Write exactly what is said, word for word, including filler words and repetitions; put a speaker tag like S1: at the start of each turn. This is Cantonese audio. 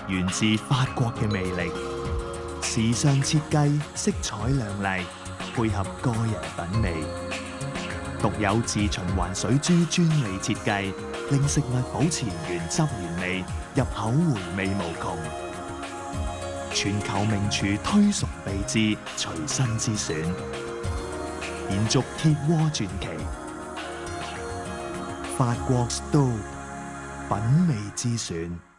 S1: 源自法國嘅魅力。時尚設計，色彩亮麗，配合個人品味。獨有自循環水珠專利設計，令食物保持原汁原味，入口回味無窮。全球名廚推崇備至，隨身之選，延續鐵鍋傳奇。法國staub，品味之選。